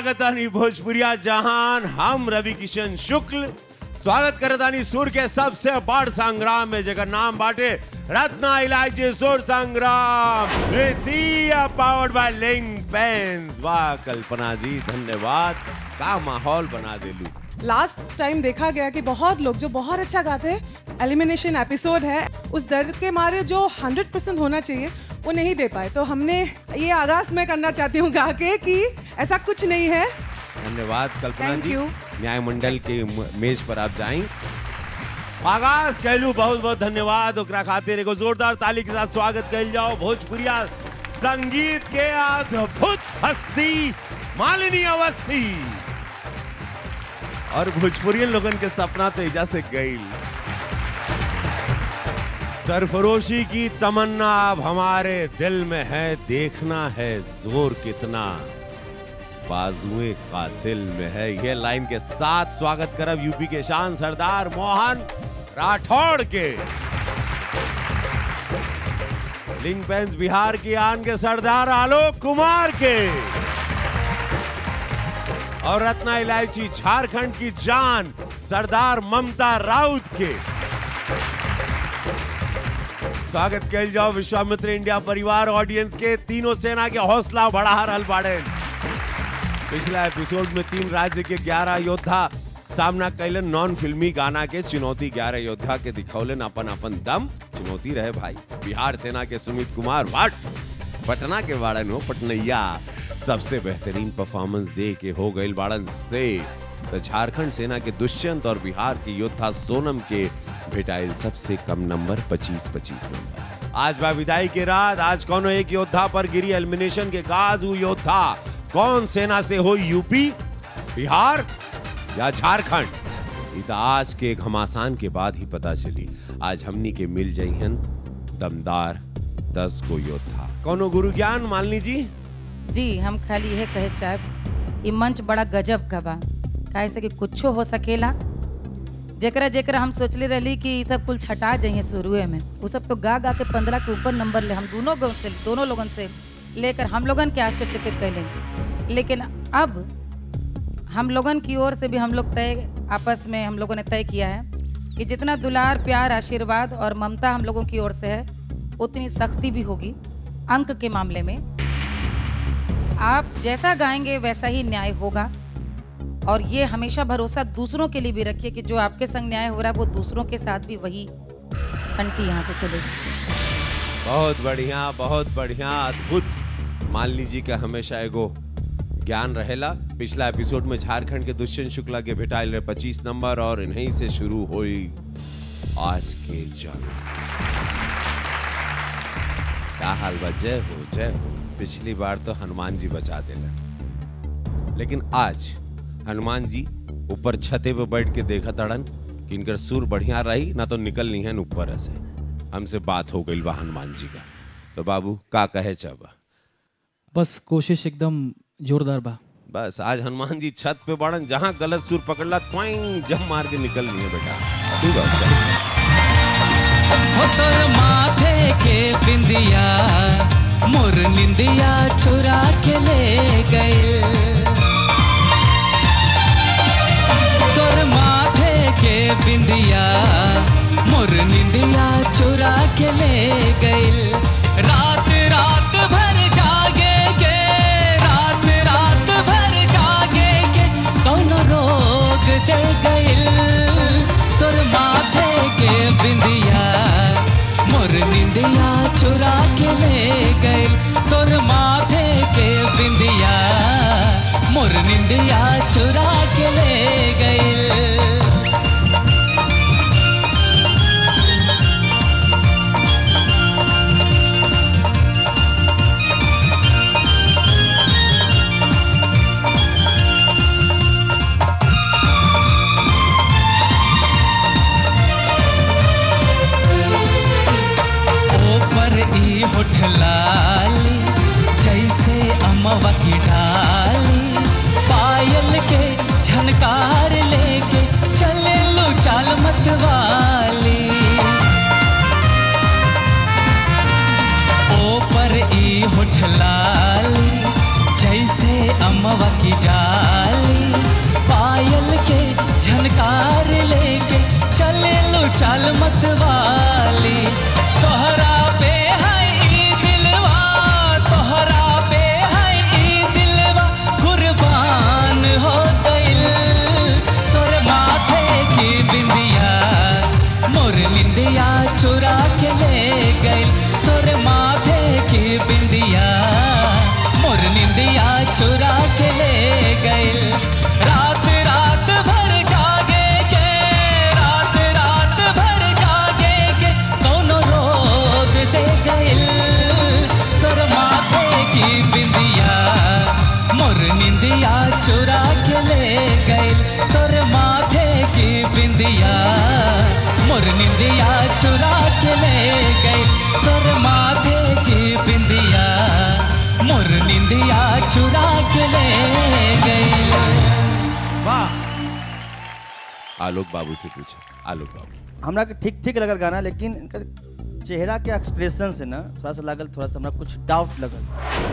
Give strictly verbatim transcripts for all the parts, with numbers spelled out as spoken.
स्वागत है भोजपुरिया जहान। हम रवि किशन शुक्ल स्वागत करतानी सुर के सबसे बड़ संग्राम में, जगह नाम बाटे रत्ना इलायची सुर संग्राम तृतीय, पावर्ड बाय लिंक पेन्स। वाह कल्पना जी, धन्यवाद, का माहौल बना देलू। लास्ट टाइम देखा गया कि बहुत लोग जो बहुत अच्छा गाते हैं, एलिमिनेशन एपिसोड है, उस डर के मारे जो हंड्रेड परसेंट होना चाहिए वो नहीं दे पाए। तो हमने ये आगाज में करना चाहती हूँ गा के कि ऐसा कुछ नहीं है। धन्यवाद कल्पना Thank जी। you. न्याय मंडल के मेज पर आप जाएं। आगाज कहलू, बहुत बहुत धन्यवाद। ओकरा खातिर एगो जोरदार ताली के साथ स्वागत कइल जाओ भोजपुरिया संगीत के अद्भुत हस्ती मालिनी अवस्थी। और भोजपुरियन लोगन के सपना तो एजा से गईल। सरफरोशी की तमन्ना अब हमारे दिल में है, देखना है जोर कितना बाजुए कातिल में है। ये लाइन के साथ स्वागत करब यूपी के शान सरदार मोहन राठौड़ के। लिंक पेन्स बिहार की आन के सरदार आलोक कुमार के। और रत्ना इलायची झारखंड की जान सरदार ममता राउत के। स्वागत कइल जाओ विश्वामित्र इंडिया परिवार ऑडियंस के। तीनों सेना के हौसला बढ़ा रहल बाड़े। पिछला एपिसोड में तीन राज्य के ग्यारह योद्धा सामना कैलन नॉन फिल्मी गाना के चुनौती। ग्यारह योद्धा के दिखौलन अपन अपन दम। चुनौती रहे भाई बिहार सेना के सुमित कुमार भट्ट, पटना के बाड़न हो पटनैया, सबसे बेहतरीन परफॉर्मेंस दे के हो गई बाड़न से। तो झारखंड सेना के दुष्यंत और बिहार के योद्धा सोनम के भेटाइल सबसे कम नंबर पच्चीस पच्चीस नंबर। आज बा विदाई के रात। आज कौन एक योद्धा पर गिरी एलिमिनेशन के गाज। वो योद्धा कौन सेना से हो, यूपी, बिहार या झारखंड? इता आज के घमासान के बाद ही पता चली। आज हमनी के मिल जाइहन दमदार दस गो योद्धा। कौनो गुरु ज्ञान मालिनी जी? जी हम खाली यह कहे चाहे ये मंच बड़ा गजब का बा, काहे से कि कुछो हो सकेला। जेकरा जेकरा हम सोचले रहली कि ई सब कुल छटा जाइए शुरुए में, वो सब तो गा गा के पंद्रह के ऊपर नंबर ले हम दोनों गो से दोनों लोगन से लेकर हम लोगन के आश्चर्यचकित कैले। लेकिन अब हम लोगन की ओर से भी हम लोग तय आपस में हम लोगों ने तय किया है कि जितना दुलार प्यार आशीर्वाद और ममता हम लोगों की ओर से है, उतनी सख्ती भी होगी अंक के मामले में। आप जैसा गाएंगे वैसा ही न्याय होगा। और ये हमेशा भरोसा दूसरों के लिए भी रखिए कि जो आपके संग न्याय हो रहा है वो दूसरों के साथ भी वही संटी यहाँ से चलेगी। बहुत बढ़िया, बहुत बढ़िया, अद्भुत। मान लीजिए कि हमेशा एगो ज्ञान रहेला। पिछला एपिसोड में झारखंड के दुष्यंत शुक्ला के भेटाइल रहे पच्चीस नंबर और इन्हीं से शुरू हुई आज के जंग। क्या हाल बा? जय हो जय हो। पिछली बार तो हनुमान जी बचा दिला, लेकिन आज हनुमान जी ऊपर छते पे बैठ के देखा तड़न कि इनकर सुर बढ़िया रही ना तो निकल नहीं है ऊपर से। हमसे बात हो गई बा हनुमान जी का। तो बाबू का कहे चाबा? बस कोशिश एकदम जोरदार बा। बस आज हनुमान जी छत पे बढ़न, जहां गलत सुर पकड़ला त्वाइंग जब मार के निकल नहीं है बेटा। ठीक है। हो तोर माथे के बिंदिया मोर निंदिया चुरा के ले गए। तोर माथे के बिंदिया मोर निंदिया चुरा के ले गइल। रात रात भर जागे के, रात रात भर जागे के कौन रोग दे गइल। तोर माथे के बिंदिया मोर निंदिया चुरा के ले गइल। तोर माथे के बिंदिया मोर निंदिया चुरा के ले गइल। होठ लाली जैसे अमवा की डाली, पायल के झनकार लेके चले लो चाल मत वाली। ओ पर ई होठ लाली जैसे अमवा की डाली, झनकार लेके चले लो चाल मत वाली। तोहरा पे है ई दिलवा, तोहरा पे है ई दिलवा कुर्बान हो गइल। तोरे माथे की बिंदिया मोर निंदिया चुरा के ले गइल। तोरे माथे की बिंदिया मोर निंदिया चुरा के ले गइल। रात रात भर जागे के, रात रात भर जागे के कोनो रोग दे गइल। तोर माथे की बिंदिया मोर निंदिया चुरा के ले गइल। तोर माथे की बिंदिया मोर निंदिया चुरा के ले गइल। तोर माथे की बिंदिया मोर निंदिया चुरा के ले गइल। वाह। आलोक बाबू से पूछे। आलोक बाबू, हमरा के ठीक ठीक लगल गाना, लेकिन इनका चेहरा के एक्सप्रेशन से ना थोड़ा सा लागल, थोड़ा सा हमरा कुछ डाउट लगल।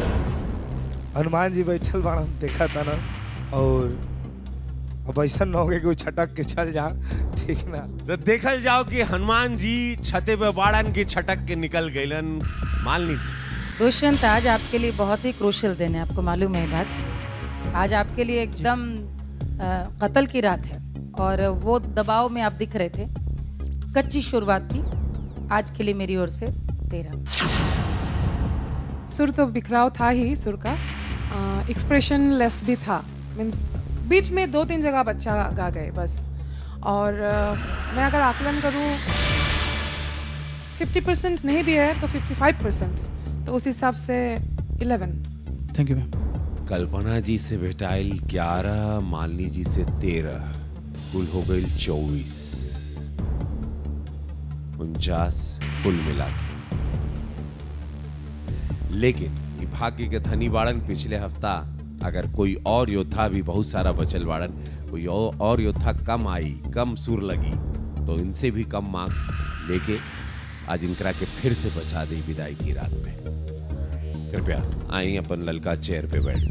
हनुमान जी बैठल बाड़ा देखा था ना, और अब ऐसा न हो गया कि वो छटक के चल जा, ठीक ना। तो देखल जाओ कि हनुमान जी छते पे बाड़न की छटक के निकल गइलन। मालनी जी, दुष्यंत आज आपके लिए बहुत ही क्रूशियल दिन है, आपको मालूम है ये बात। आज आपके लिए एकदम अ, कत्ल की रात है और वो दबाव में आप दिख रहे थे। कच्ची शुरुआत थी, आज के लिए मेरी ओर से तेरह। सुर तो बिखराव था ही सुर का, एक्सप्रेशन लेस भी था। मीन्स बीच में दो तीन जगह बच्चा गा गए बस। और uh, मैं अगर आकलन करूँ फिफ्टी परसेंट नहीं भी है तो फिफ्टी फाइव परसेंट, तो उस हिसाब से eleven. Thank you ma'am. Kalpana ji से भेटाइल ग्यारह, मालनी जी से तेरह, कुल हो गई चौबीस, उनचास कुल मिला के। लेकिन ये भाग्य के धनी बाड़न पिछले हफ्ता अगर कोई और योद्धा भी बहुत सारा बचल बाड़न, कोई और योद्धा कम आई, कम सुर लगी, तो इनसे भी कम मार्क्स लेके आज इनकरा के फिर से बचा दी विदाई की रात में। कृपया आई अपन ललका चेयर पे बैठने।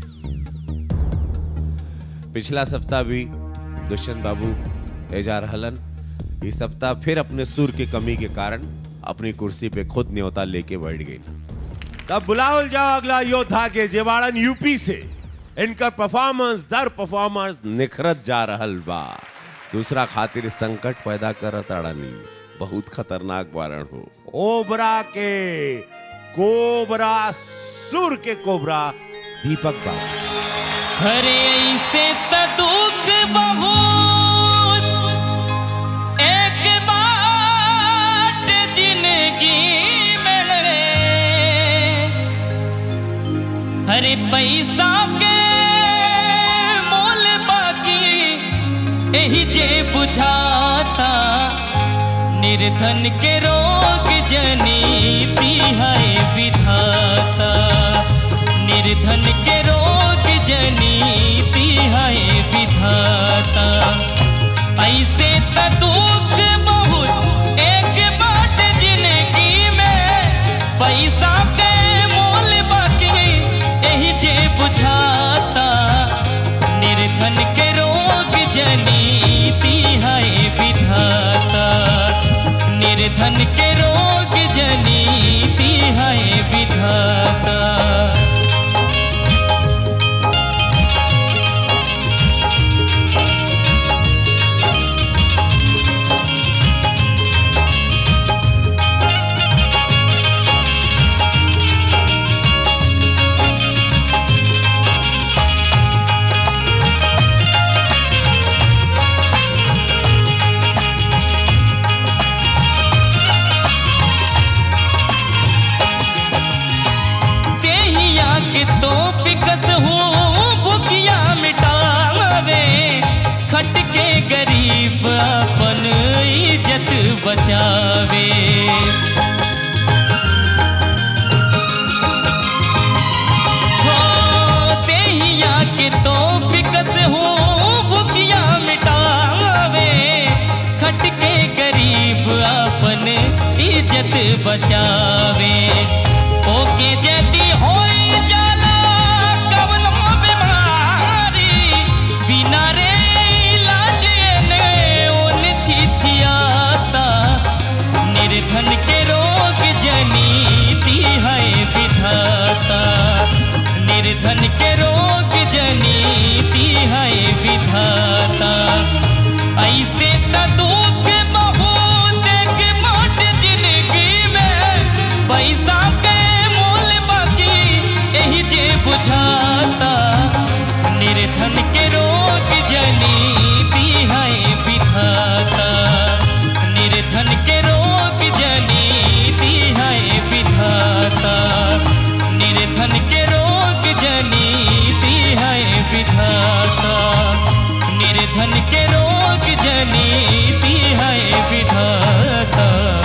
पिछला सप्ताह भी दुष्यंत बाबू एजा रहलन, इस सप्ताह फिर अपने सुर की कमी के कारण अपनी कुर्सी पे खुद न्योता लेके बैठ गई। तब बुलाओ जाओ अगला योद्धा के जेवाड़न यूपी से। इनका परफॉर्मेंस दर परफॉर्मेंस निखरत जा रहल बा। दूसरा खातिर संकट पैदा करत अड़नी, बहुत खतरनाक वारण हो। ओबरा के कोबरा, सुर के कोबरा दीपक बाबू। अरे ऐसे तदुक बहुत एक बाट जिंदगी में लगे। अरे पैसा के मोल बाकी यही जे बुझाता। निर्धन के रोग जनीती है विधाता। निर्धन के रोग जनीती है विधाता। ऐसे तदुक बहुत एक बाट जिंदगी में। पैसा के मोल बाकी यही जे बुझाता। निर्धन के रोग जनीती है विधाता। निर्धन के रोग जनीती है विधाता। तो पिकस हूँ भुकिया मिटावे। खट के गरीब अपन इज्जत बचावे। हो देहिया के तो पिकस हूँ भुकिया मिटावे। खट के गरीब अपन इज्जत बचावे। ओके जदी होई जाला कवनो बीमारी, बिना रे इलाज ऐसे त दुख बहुत के मोट जिंदगी में पैसा के मोल बाकी यही जे बुझाता निर्धन के रोग जनी दी है विधाता निर्धन के रोग जनी दी है विधाता निर्धन के रोग जनी दी है विधाता निर्धन के रोग जनी दी है विधाता।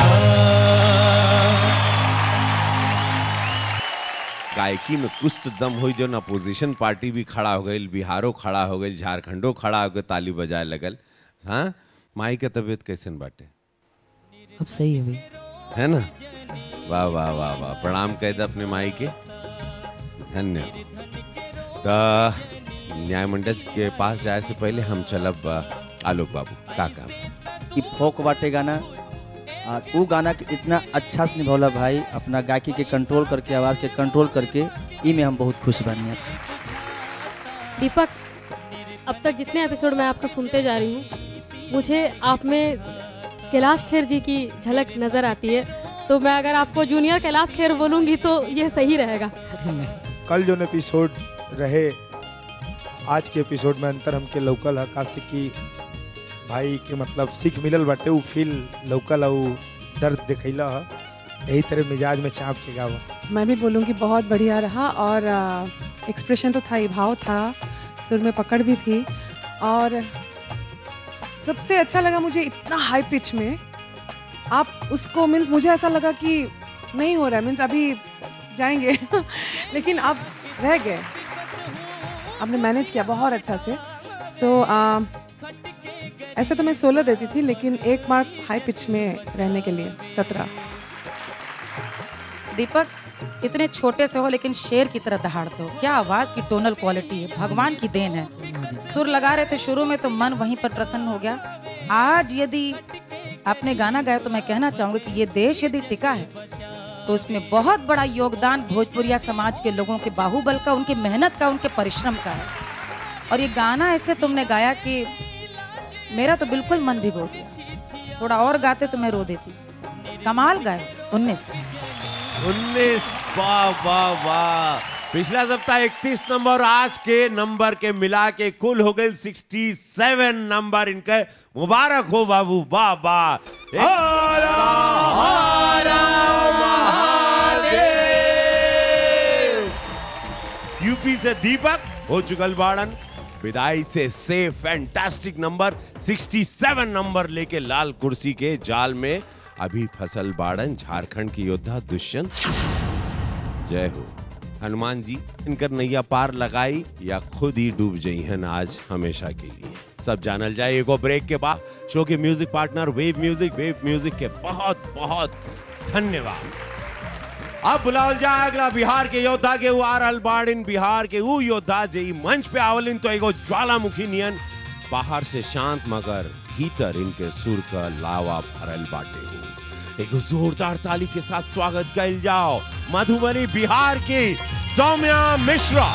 गायकी में कुछ तो दम हुई जो ना अपोजिशन पार्टी भी खड़ा हो गई, बिहारो खड़ा हो गई, झारखंडो खड़ा हो गए, ताली बजाए लगल। हाँ, माई के तबीयत कैसन बाटे? अब सही है भाई, है ना? वाह वाह वाह वाह, प्रणाम कह दे अपने माई के। धन्यवाद। तो न्याय मंडल के पास जाए से पहले हम चलब आलोक बाबू का काम कि फोक बाटे गाना और वो गाना के इतना अच्छा से निभौला भाई, अपना गायकी के कंट्रोल करके, आवाज़ के कंट्रोल करके, ई में हम बहुत खुश बनी आपसे। दीपक, अब तक जितने एपिसोड मैं आपका सुनते जा रही हूँ, मुझे आप में कैलाश खेर जी की झलक नज़र आती है। तो मैं अगर आपको जूनियर कैलाश खेर बोलूँगी तो ये सही रहेगा। कल जो एपिसोड रहे, आज के एपिसोड में अंतर हमके लौकल है, कासे की भाई के मतलब सीख मिलल बाटे, उ फील लौकल, उ दर्द दिखैला है, यही तरह मिजाज में चाँप के गावा। मैं भी बोलूँगी बहुत बढ़िया रहा, और एक्सप्रेशन तो था ही, भाव था, सुर में पकड़ भी थी, और सबसे अच्छा लगा मुझे इतना हाई पिच में आप उसको, मीन्स मुझे ऐसा लगा कि नहीं हो रहा है, मीन्स अभी जाएंगे लेकिन आप रह गए, आपने मैनेज किया बहुत अच्छा से। सो so, ऐसे तो मैं सोलह देती थी, लेकिन एक मार्क हाई पिच में रहने के लिए सत्रह। दीपक, इतने छोटे से हो लेकिन शेर की तरह दहाड़ते हो। क्या आवाज़ की टोनल क्वालिटी है, भगवान की देन है। सुर लगा रहे थे शुरू में तो मन वहीं पर प्रसन्न हो गया। आज यदि आपने गाना गाया तो मैं कहना चाहूँगी कि ये देश यदि टिका है तो उसमें बहुत बड़ा योगदान भोजपुरिया समाज के लोगों के बाहुबल का, उनकी मेहनत का, उनके परिश्रम का है। और ये गाना ऐसे तुमने गाया कि मेरा तो बिल्कुल मन भिगो दिया। थोड़ा और गाते तो मैं रो देती। कमाल गाए। उन्नीस उन्नीस, वाह वाह वाह। पिछला सप्ताह इकतीस नंबर, आज के नंबर के मिला के कुल हो गए सड़सठ नंबर। इनके मुबारक हो बाबू, वाह वाह। यूपी से दीपक हो चुकल बाड़न विदाई से से फैंटास्टिक नंबर सड़सठ नंबर लेके लाल कुर्सी के जाल में अभी फसल बाड़न झारखंड की योद्धा दुष्यंत। जय हो हनुमान जी, इनकर नैया पार लगाई या खुद ही डूब जाई हैं आज हमेशा के लिए, सब जानल जाए एगो ब्रेक के बाद। शो के music partner wave music, wave music के बहुत बहुत धन्यवाद। अब बुलावल जाए अगला बिहार के योद्धा के वार अलबाड़िन, बिहार के वो योद्धा जे मंच पे आवलिन तो एगो ज्वालामुखी नियन, बाहर से शांत मगर भीतर इनके सुर का लावा भरल बाटे हो। एक जोरदार ताली के साथ स्वागत कइल जाओ मधुबनी बिहार की सौम्या मिश्रा।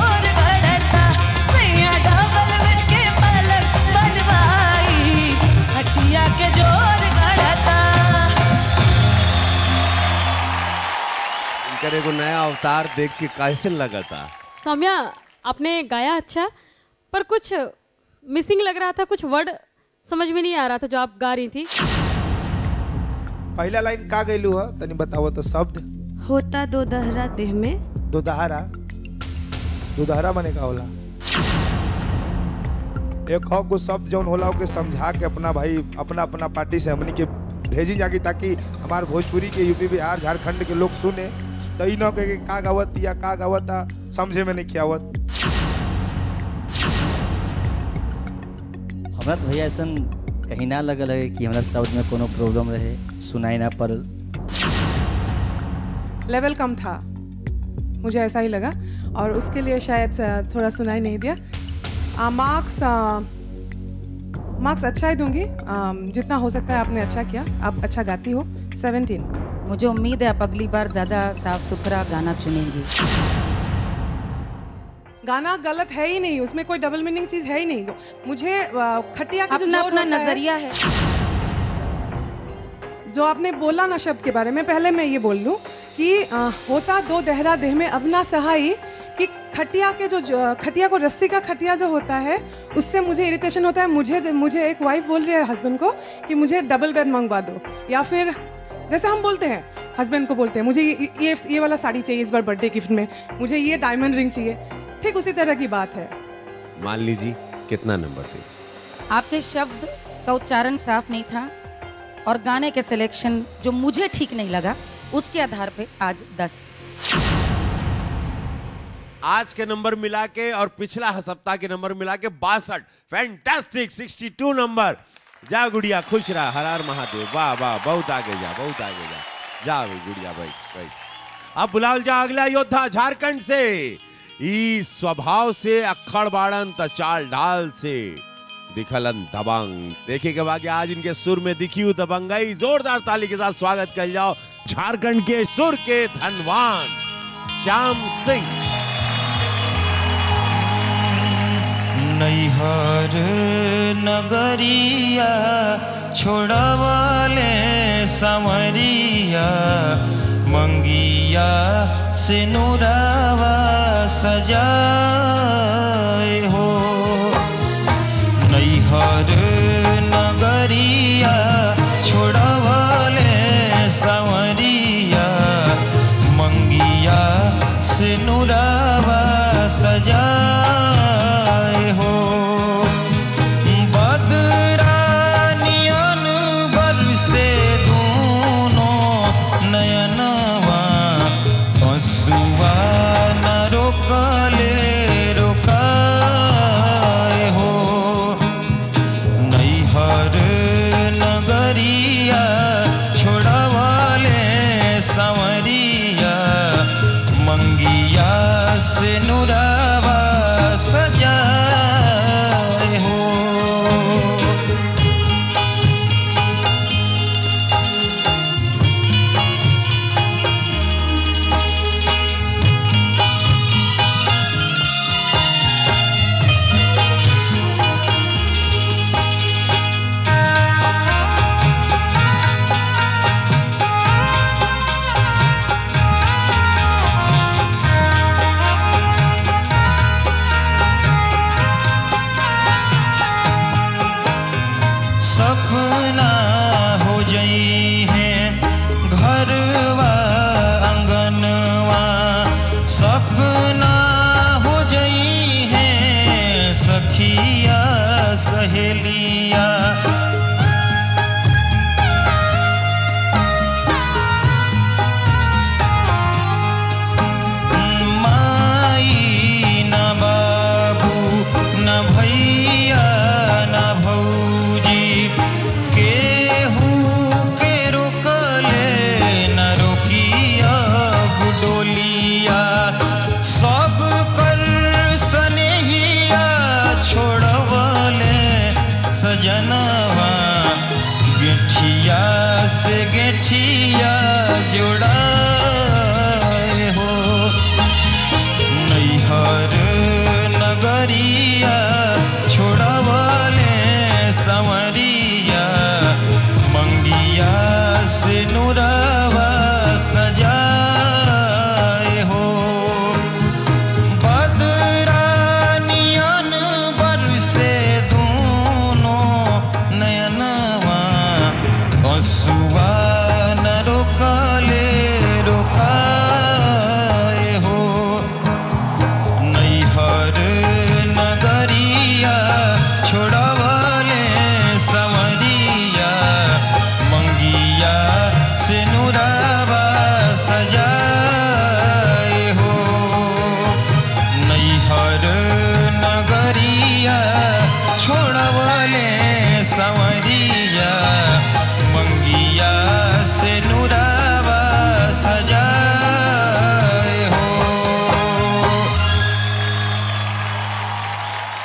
जोर गड़ता सैया डबल बेड के पलंग बनवाई खटिया के जोर गड़ता। इनका एगो नया अवतार देख के कैसे लगा था? सौम्या आपने गाया अच्छा, पर कुछ मिसिंग लग रहा था, कुछ वर्ड समझ में नहीं आ रहा था जो आप गा रही थी। पहला लाइन का गईलू है तनी बताओ तो शब्द। होता दो दहरा देह में। दो दहारा दो दहारा माने का होला? एक हो कुछ शब्द जौन होला के समझा के अपना भाई अपना अपना पार्टी से हमनी के भेजी जाके ताकि हमार भोजपुरी के यूपी बिहार झारखंड के लोग सुने तो ई न के का गावत या का गावता समझे में नहीं आवत। हमरा तो भैया ऐसा कहीं ना लगे लगे कि हमारा शब्द में कोनो प्रॉब्लम रहे, सुनाई ना पड़ल। लेवल कम था, मुझे ऐसा ही लगा और उसके लिए शायद थोड़ा सुनाई नहीं दिया। मार्क्स मार्क्स अच्छा ही दूंगी, आ, जितना हो सकता है आपने अच्छा किया, आप अच्छा गाती हो। सेवेंटीन। मुझे उम्मीद है आप अगली बार ज़्यादा साफ सुथरा गाना चुनेंगी। गाना गलत है ही नहीं, उसमें कोई डबल मीनिंग चीज है ही नहीं। मुझे आ, खटिया का जो अपना जोर अपना होता है, नजरिया है। जो आपने बोला ना शब्द के बारे में, पहले मैं ये बोल लूँ कि आ, होता दो दहरा देह में अब ना सहाई, कि खटिया के जो, जो खटिया को रस्सी का खटिया जो होता है उससे मुझे इरिटेशन होता है। मुझे मुझे एक वाइफ बोल रही है हस्बैंड को कि मुझे डबल बेड मंगवा दो, या फिर जैसे हम बोलते हैं हस्बैंड को बोलते हैं मुझे ये ये, ये वाला साड़ी चाहिए इस बार बर्थडे गिफ्ट में, मुझे ये डायमंड रिंग चाहिए, ठीक उसी तरह की बात है। मान लीजिए कितना नंबर थे? आपके शब्द का उच्चारण साफ नहीं था और गाने के सिलेक्शन जो मुझे ठीक नहीं लगा, उसके आधार पे आज दस। आज के नंबर मिला के और पिछला सप्ताह के नंबर मिला के बासठ। फैंटास्टिक, बासठ नंबर। जा गुड़िया, खुश रहा, हर हर महादेव। वाह वाह, बहुत आगे जा, बहुत आगे जा, जा भाई गुड़िया भाई भाई। अब बुलाओ जा अगला योद्धा झारखंड से। ई स्वभाव से अक्खड़ बाड़न त चाल ढाल से दिखलन दबंग। देखे के बाद आज इनके सुर में दिखी दबंगई। जोरदार ताली के साथ स्वागत कर जाओ झारखंड के सुर के धनवान श्याम सिंह। नैहर नगरिया छोड़वले समरिया मंगिया से नूरावा सजाए हो। नैहर नगरिया छोड़वले समरिया मंगिया से नूरावा सजाए हो। बदरानियन बरसे दोनों नयनवा हंसुआ न रोकले रोका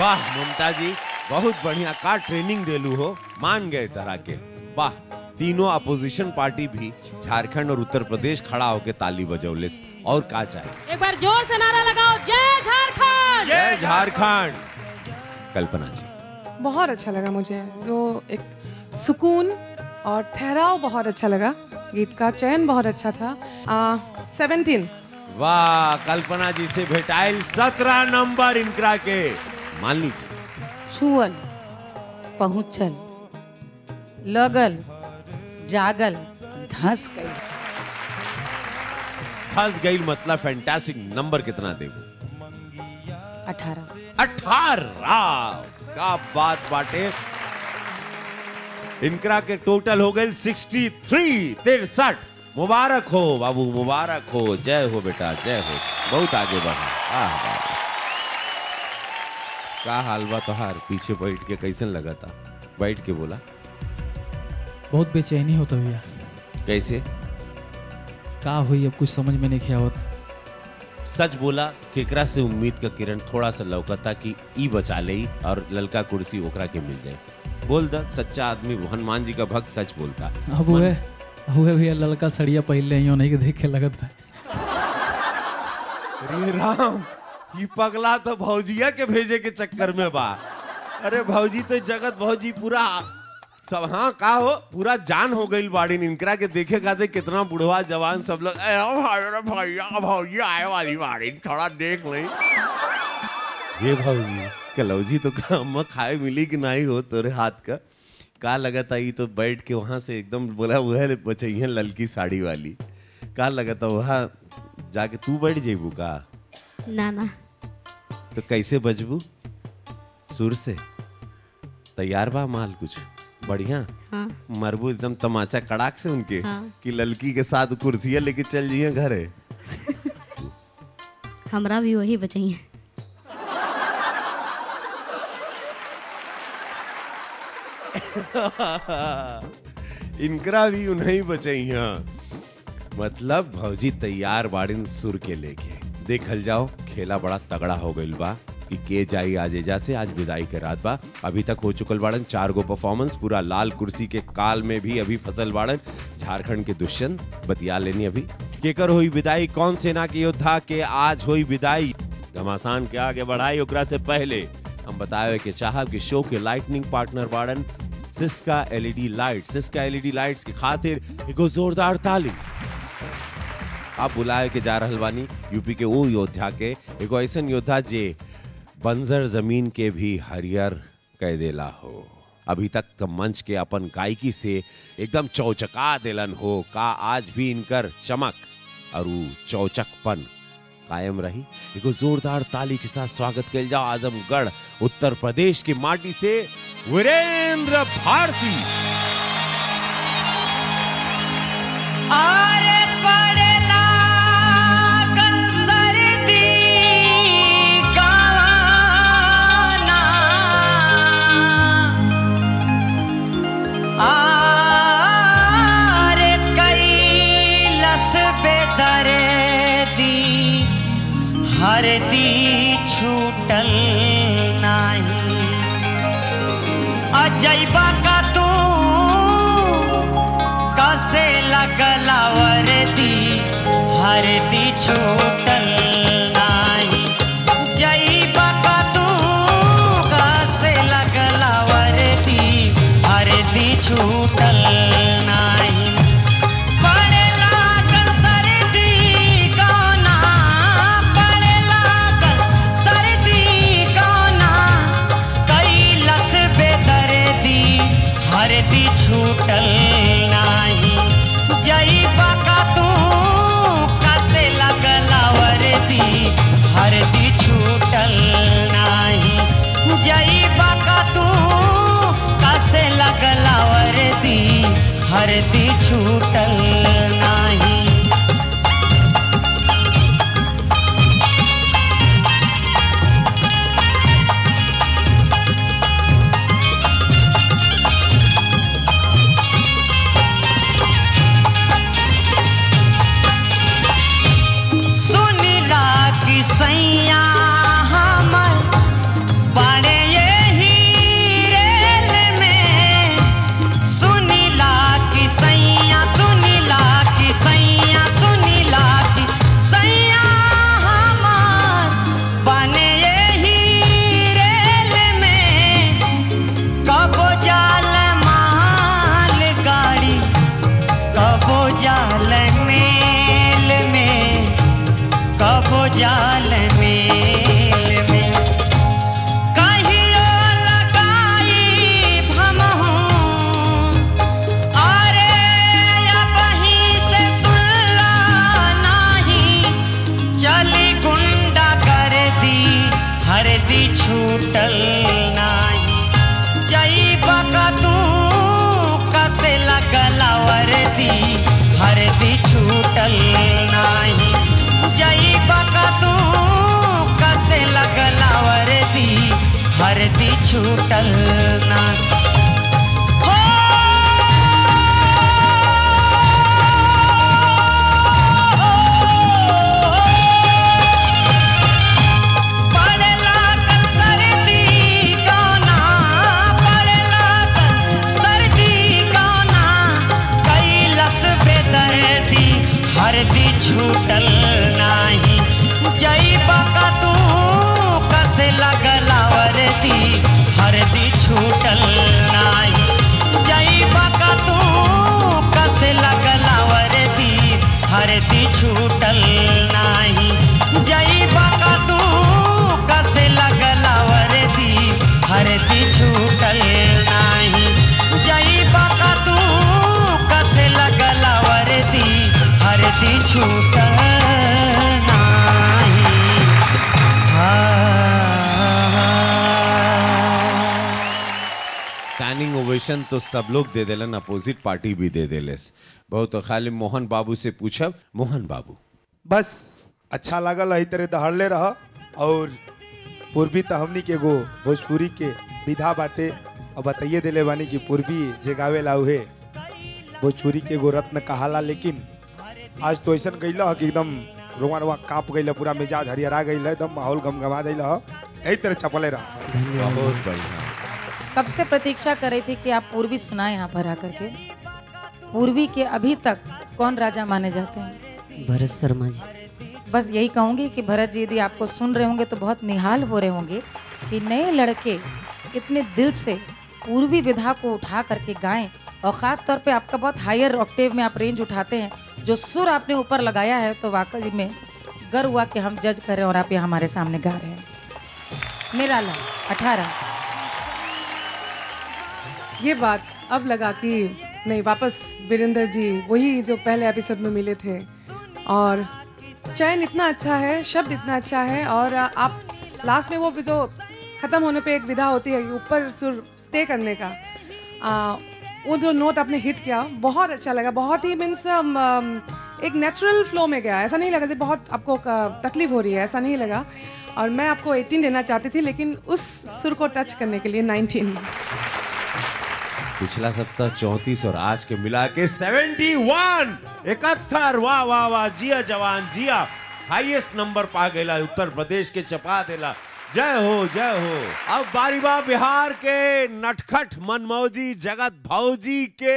वाह ममता जी, बहुत बढ़िया का ट्रेनिंग देलू हो, मान गए तरह के। वाह, तीनों अपोजिशन पार्टी भी झारखंड और उत्तर प्रदेश खड़ा होके ताली बजौले। और का चाहिए? एक बार जोर से नारा लगाओ, जय झारखंड। जय झारखंड। कल्पना जी, बहुत अच्छा लगा मुझे, जो एक सुकून और ठहराव बहुत अच्छा लगा, गीत का चयन बहुत अच्छा था। सेवेंटीन। वाह, कल्पना जी से भेटाइल सत्रह नंबर इनकरा के। मान लीजिए छुअल, पहुँचल, लगल, जागल, धस गई। फंस गई मतलब फैंटास्टिक। नंबर कितना देबू? अठारह। अठारह का बात बाटे। इनकरा के टोटल हो गए सिक्सटी थ्री, तिरसठ। मुबारक हो बाबू, मुबारक हो, जय हो बेटा, जय हो। बहुत आगे बढ़ा। आह, का हाल बा तोहार? पीछे बैठ के कैसन लगा था? बैठ के बोला। बहुत बेचैनी होता भैया। कैसे? का हुई अब कुछ समझ में नहीं आवत। सच बोला, केकरा से उम्मीद का किरण थोड़ा सा लौकता कि ई बचा ले और ललका कुर्सी ओकरा के मिल जाए। बोल द, सच्चा आदमी हनुमान जी का भक्त सच बोलता। अब हुए हुए भैया ललका सड़िया पहले ही नहीं के देख के लगत भाई। अरे राम, ये पगला तो भौजिया के भेजे के चक्कर में बा। अरे भौजी तो जगत भौजी पूरा सब, हाँ का हो, पूरा जान हो गई बाड़ी। इनकरा के देखे खाते कितना बुढ़वा जवान सब लोग भैया भौजी आए वाली बाड़ी, थोड़ा देख ले। ये भौजी कलौजी तो काम खाए मिली कि नहीं हो तोरे हाथ का? का लगा था ये तो बैठ के वहां से एकदम बोला वह बचैया ललकी साड़ी वाली। का लगा था वहां जाके तू बैठ जेबू का? ना ना। तो कैसे बजबू? सुर से? तैयार बा माल कुछ बढ़िया? हाँ। मरबू एकदम तमाचा कड़ाक से उनके। हाँ। कि ललकी के साथ कुर्सियां लेके चल जाइए घरे। हमरा भी वही बचाइए। इनकरा भी उन्हें बचाइया। मतलब भौजी तैयार बाड़िन सुर के लेके। देखल जाओ, खेला बड़ा तगड़ा हो गइल बा कि के जाई आज एजा से। आज विदाई के रात बा। अभी तक हो चुकल बाड़न चार गो परफॉर्मेंस। पूरा लाल कुर्सी के काल में भी अभी फसल बाड़न झारखंड के दुष्यंत। बतिया लेनी अभी केकर हुई विदाई, कौन सेना के योद्धा के आज हुई विदाई। घमासान के आगे बढ़ाई ओकरा से पहले हम बताए के चाहब कि शो के लाइटनिंग पार्टनर बाड़न Syska LED light. Syska LED lights की खातिर एगो जोरदार ताली। आप बुलाए के जा रहल बानी यूपी के वो योद्धा के, एगो ऐसन योद्धा जे बंजर जमीन के भी हरियर कह देला हो। अभी तक का मंच के अपन गायकी से एकदम चौचका देलन हो। का आज भी इनकर चमक और चौचकपन कायम रही। एगो जोरदार ताली के साथ स्वागत किया जाओ आजमगढ़ उत्तर प्रदेश की माटी से वीरेंद्र भारती। आरे पड़ेला कंसरदी गाना, आरे कैलस बेदर्दी हरदी छूटल नाही। अजैबा का तू कसे लगला वरदी हरदी छूटल नाही। जैबा का तू कसे लगला वरदी हरदी छूटल नाही। पड़े लागल सर्दी गौना, पड़े लागल सर्दी गौना, कैलस बेदर्दी हरदी छूटल नाही। जैबा का तू कसे लगला वरदी हरदी छूटल नाही। जैबा का तू कसे लगला वरदी हरदी छूटल नाही। सुनिला कि सैया हमर बड़े दी छूटल नाही जई बका तू कसे लगला वर्दी हरदी छूटल नाही जई बका तू कसे लगला वर्दी हरदी छूटल नाही हरदी छूटल नाही जई बका तू कसे लगला वर्दी हरदी छूटल नाही जई बका तू कसे लगला वर्दी हरदी छूटल नाही जई बका तू कसे लगला वर्दी हरदी छूटल नाही जई बका तू कसे लगला वर्दी हरदी छूटल नाही स्टैंडिंग ओवेशन तो सब लोग दे देलन, अपोजिट पार्टी भी दे देलेस। बहुत खाली मोहन बाबू से पूछब। मोहन बाबू बस अच्छा लागल है तेरे दहाड़ले रह और पूर्वी तो हमनी के गो भोजपुरी के विधा बाटे और बताइए दिले बानी कि पूर्वी जे गावेला उहे भोजपुरी के गो रत्न कहाला, लेकिन आज तो ऐसा गईला है कि एकदम रोमा रोमा काँप गईला, पूरा मिजाज हरिहरा गईला, एकदम माहौल गमगमा दिला है। यही तरह चपले रहा। बहुत बढ़िया। कब से प्रतीक्षा कर रही थी कि आप पूर्वी सुनाए यहाँ पर आकर के। पूर्वी के अभी तक कौन राजा माने जाते हैं? भरत शर्मा जी। बस यही कहूँगी कि भरत जी यदि आपको सुन रहे होंगे तो बहुत निहाल हो रहे होंगे कि नए लड़के इतने दिल से पूर्वी विधा को उठा करके गाएं, और ख़ास तौर पे आपका बहुत हायर ऑक्टेव में आप रेंज उठाते हैं, जो सुर आपने ऊपर लगाया है, तो वाकई में गर्व हुआ कि हम जज कर रहे हैं और आप ये हमारे सामने गा रहे हैं। निराला अठारह। ये बात अब लगा कि नहीं, वापस वीरेंद्र जी वही जो पहले एपिसोड में मिले थे, और चयन इतना अच्छा है, शब्द इतना अच्छा है, और आप लास्ट में वो जो ख़त्म होने पे एक विधा होती है ऊपर सुर स्टे करने का, आ, वो जो नोट आपने हिट किया बहुत अच्छा लगा। बहुत ही मीन्स एक नेचुरल फ्लो में गया, ऐसा नहीं लगा जैसे बहुत आपको तकलीफ हो रही है, ऐसा नहीं लगा। और मैं आपको अठारह देना चाहती थी, लेकिन उस सुर को टच करने के लिए उन्नीस। पिछला सप्ताह चौंतीस और आज के मिला के इकहत्तर इकहत्तर। वाह वाह वाह, जिया जवान जिया, हाईएस्ट नंबर पा गया उत्तर प्रदेश के चपा देला। जय हो जय हो। अब बारी बा बिहार के नटखट मनमौजी जगत भौजी के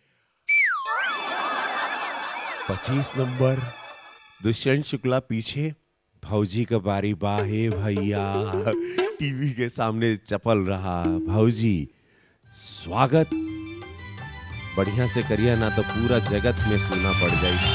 पच्चीस नंबर दुष्यंत शुक्ला पीछे। भौजी का बारी बा। हे भैया टीवी के सामने चपल रहा भौजी, स्वागत बढ़िया से करिए ना तो पूरा जगत में सुनना पड़ जाएगी।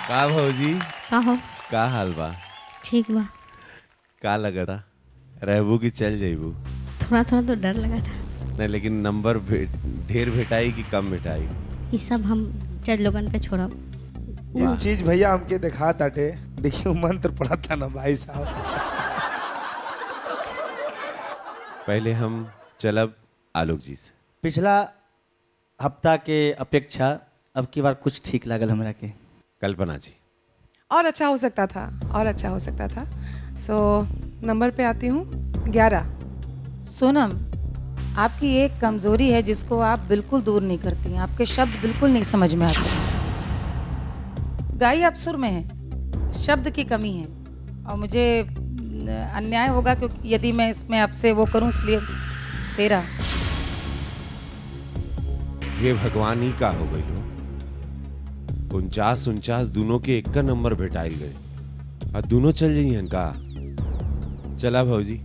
का भौजी का हो का हाल बा? ठीक बा। का लगा था रहबू की चल जाइबू? थोड़ा थोड़ा तो डर लगा था। नहीं लेकिन नंबर भे, ढेर भेटाई कि कम भेटाई? ये सब हम जज लोगन पे छोड़ब। एक चीज भैया हमके दिखा ताटे, देखियो मंत्र पढ़ा था ना भाई साहब। पहले हम चलब आलोक जी से। पिछला हफ्ता के अपेक्षा अब की बार कुछ ठीक लागल हमरा के। कल्पना जी। और अच्छा हो सकता था, और अच्छा हो सकता था। सो so, नंबर पे आती हूँ ग्यारह। सोनम, आपकी एक कमजोरी है जिसको आप बिल्कुल दूर नहीं करती हैं। आपके शब्द बिल्कुल नहीं समझ में आते। गाई आप सुर में है, शब्द की कमी है और मुझे अन्याय होगा क्योंकि यदि मैं इसमें आपसे वो करूं, इसलिए तेरा। ये भगवान ही का हो गई लो। उनचास उनचास दोनों के एक का नंबर भेटाइल गए और दोनों चल जाइए का। चला भौजी,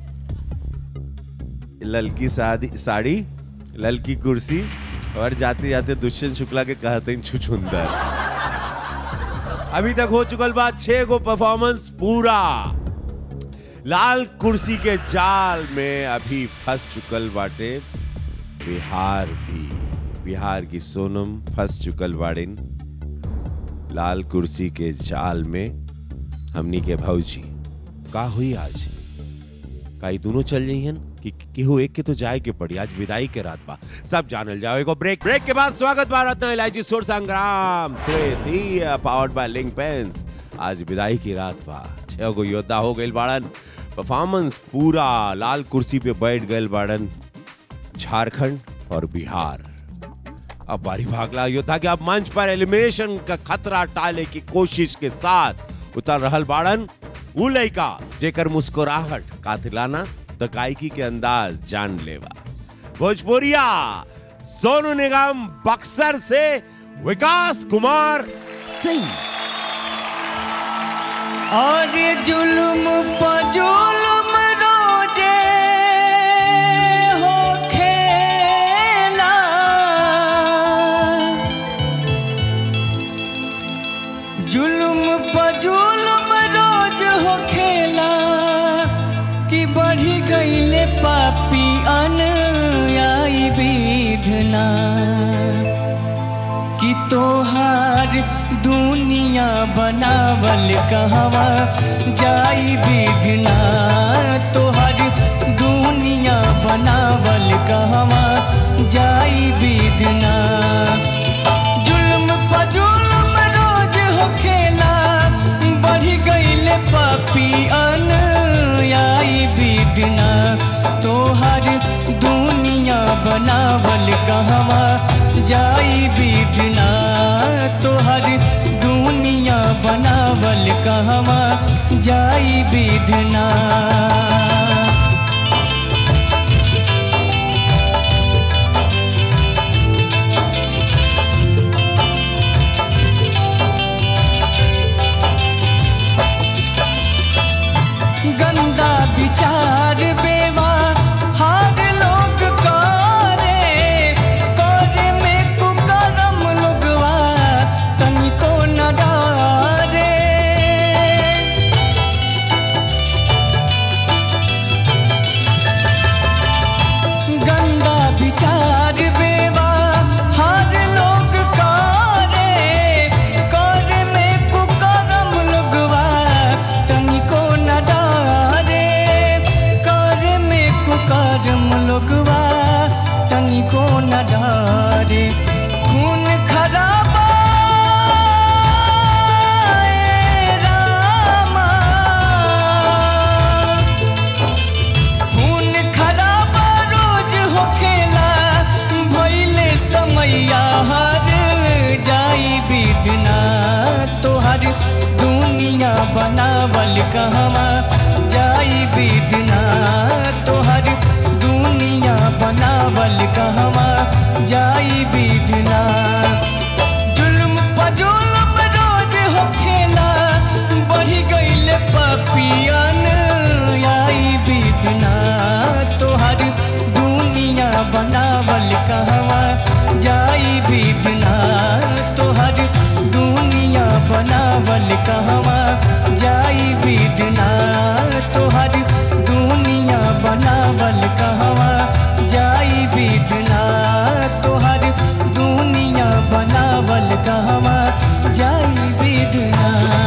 ललकी साड़ी साड़ी ललकी कुर्सी और जाते जाते दुष्यंत शुक्ला के कहते हैं छुछुंदर। अभी तक हो चुकल बात छह गो परफॉर्मेंस पूरा। लाल कुर्सी के जाल में अभी फंस चुकल बाटे बिहार भी। बिहार की सोनम फंस चुकल बाड़िन लाल कुर्सी के जाल में। हमनी के भौजी का हुई आज? का ये दोनों चल जाइए कि केहू एक के तो जाए के पड़ी? आज विदाई के रात बा, सब जानल जाओ। एगो ब्रेक ब्रेक के बाद स्वागत बा Ratna Elaichi Sur Sangram powered by Linc pens. आज विदाई की रात बा। छह गो योद्धा हो गइल बाड़न। परफॉर्मेंस पूरा। लाल कुर्सी पे बैठ गइल बाड़न झारखंड और बिहार। अब बारी भागला योद्धा के अब मंच पर एलिमिनेशन का खतरा टाले की कोशिश के साथ उतर रहल बाड़न उ लइका जेकर मुस्कुराहट कातिलाना तो गायकी के अंदाज जान लेवा। भोजपुरिया सोनू निगम बक्सर से विकास कुमार सिंह। और जुल्म प जुल्म रोजे हो खेला, जुल्म प जुल्म रोज हो खेला कि बढ़ी गईले पापी अनयाई विधना कि तोहार दुनिया बनावल कहवा जाई विधना। तोहार दुनिया बनावल कहवा जाई विधना। जुल्म प जुल्म रोज हो खेला बढ़ी गईले पापी अनयाई विधना। तोहार दुनिया बनावल कहवा जाई विधना। तोहर दुनिया बनावल कहवा जाई विधना। गंदा विचार बेवा हार लोग करे, करे में कुकरम लोगवा तनिको न डारे। गंदा विचार बेवा हार लोग करे, करे में कुकरम लोगवा तनिको न डारे। करे में कुकरम लोगवा तनिको न डारे। खून खराबा ए रामा, खून खराबा रोज हो खेला भइले समैया हर जाई विधना। तोहर दुनिया बनावल कहवा जाई विधना। तोहर दुनिया बनावल कहवा जाई विधना। जुल्म प जुल्म रोज हो खेला बढ़ी गईले पापियन आई विधना। तोहर दुनिया बनावल कहवा जाई विधना। तोहर दुनिया बनावल बनावल कहवा जाई बिदना तोहर दुनिया बनावल कहवा जाई बिदना तोहर दुनिया बनावल कहवा जाई बिदना।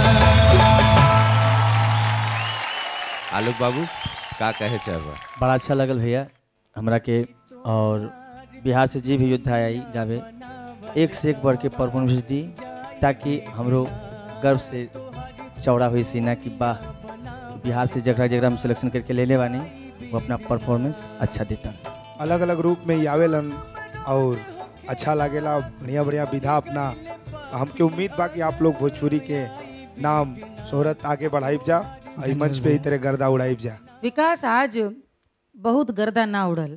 आलोक बाबू का कहे चाहबा? बड़ा अच्छा लगल भैया हमरा के, और बिहार से जी भी योद्धा आई गावे एक से एक बढ़ के परफॉर्मेंस दी, ताकि हमरो गर्व से चौड़ा हुई सीना कि वाह बिहार से जगह जगह हम सिलेक्शन करके ले ले बानी वो अपना परफॉर्मेंस अच्छा देता। अलग अलग रूप में ही आवेलन और अच्छा लागेला, बढ़िया बढ़िया विधा अपना। हमके उम्मीद बा कि आप लोग भोजपुरी के नाम शोहरत आगे बढ़ाई जा, आई मंच पे ही तेरे गर्दा उड़ाई जा। विकास आज बहुत गर्दा ना उड़ल,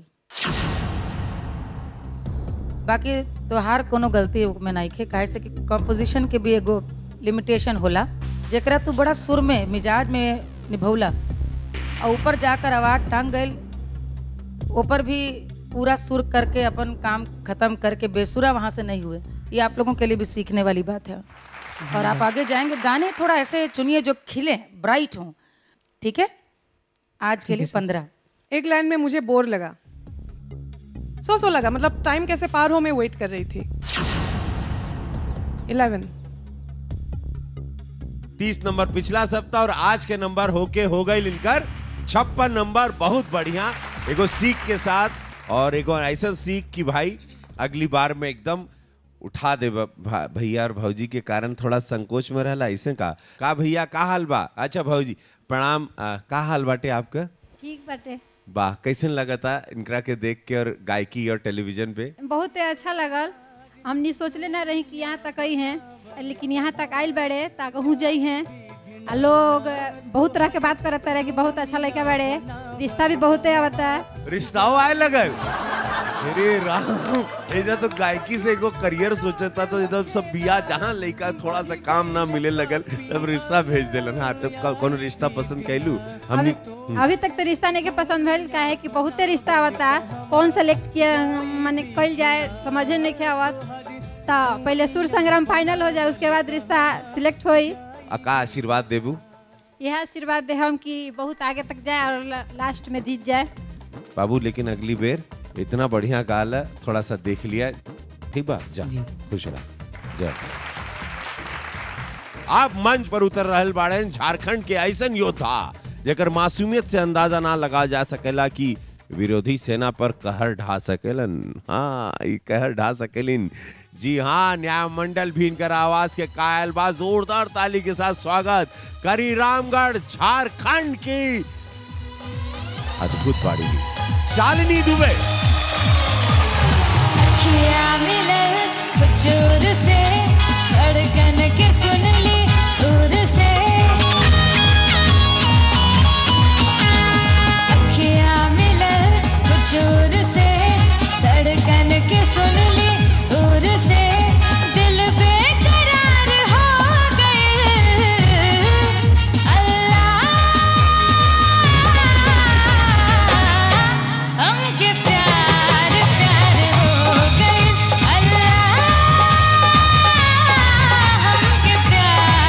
बाकी तोहार कोनो गलती में नहीं खे, काहे से कि कंपोजिशन के भी एगो लिमिटेशन होला, जेकरा तू बड़ा सुर में मिजाज में निभौला और ऊपर जाकर आवाज टांग गई, ऊपर भी पूरा सुर करके अपन काम खत्म करके बेसुरा वहाँ से नहीं हुए। ये आप लोगों के लिए भी सीखने वाली बात है। और आप आगे जाएंगे, गाने थोड़ा ऐसे चुनिए जो खिले ब्राइट हों, ठीक है? आज के लिए पंद्रह। एक लाइन में मुझे बोर लगा, सो सो लगा, मतलब टाइम कैसे पार हो मैं वेट कर रही थी। इलेवन। तीस नंबर पिछला सप्ताह और आज के नंबर होके हो गई लिनकर छप्पन नंबर। बहुत बढ़िया, एगो सीख के साथ, और एगो ऐसा सीख कि भाई अगली बार में एकदम उठा दे भैया और भौजी के कारण थोड़ा संकोच में रहला। ऐसे का का भैया का हाल बा? अच्छा भौजी प्रणाम, का हाल बाटे आपका? ठीक बाटे। वाह, कैसे लगा था इनकरा के देख के और गायकी और टेलीविजन पे? बहुत अच्छा लगल, हमनी सोचले ना रही कि यहाँ तक आई हैं, लेकिन यहाँ तक आयल बड़े ताकहू जई हैं। लोग बहुत तरह के बात करते रहे कि बहुत अच्छा लड़का बड़े, रिश्ता भी बहुत आवता है। रिश्ताओ आए लगल? अरे राम, ऐसा तो गायकी से एगो करियर सोचा था, तो एकदम सब बिया जहाँ लड़का थोड़ा सा काम ना मिले लगल तब रिश्ता भेज देलन। हाँ, तो कौन रिश्ता पसंद कैलू? हमनी अभी, अभी तक तो रिश्ता नहीं के पसंद भेल, काहे कि बहुते रिश्ता आवता, कौन सेलेक्ट किया माने कइल जाए समझे नहीं के आवत। तो पहले सुर संग्राम फाइनल हो जाए, उसके बाद रिश्ता सिलेक्ट होई। का आशीर्वाद देबू? यह आशीर्वाद दे हम कि बहुत आगे तक जाए और लास्ट में जीत जाए। बाबू लेकिन अगली बेर इतना बढ़िया गाल है, थोड़ा सा देख लिया, ठीक बा? जा खुश रह जा। आप मंच पर उतर रहल बाड़न झारखंड के ऐसन योद्धा जेकर मासूमियत से अंदाजा ना लगा जा सकेला कि विरोधी सेना पर कहर ढा सकेलन। हाँ, ये कहर ढा सकेलिन। जी हाँ, न्याय मंडल भी इनकर आवाज के कायल बा। जोरदार ताली के साथ स्वागत करी रामगढ़ झारखंड की अद्भुत बाड़ी शालिनी दुबे। अखियाँ मिले कुछ दूर से, धड़कन के सुन ली दूर से। अखियाँ मिले कुछ दूर से, धड़कन के सुन ली दूर से। दिल बेकरार हो गए, अल्लाह हमके प्यार प्यार हो गए, अल्लाह हमके प्यार